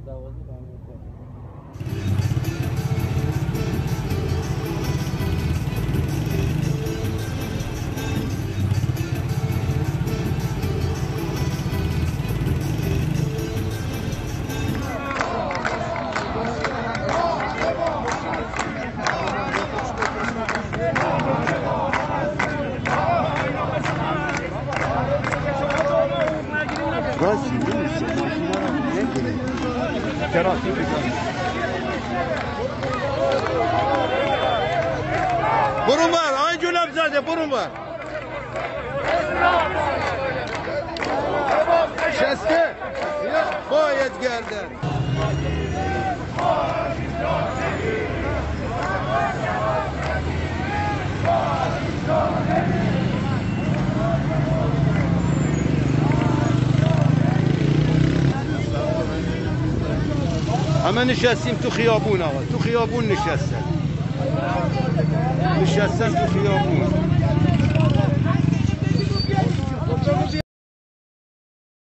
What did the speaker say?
برون بر آی جولم زده برون بر شسته باید گردن همه نشستیم تو خیابون آقا تو خیابون نشستن تو خیابون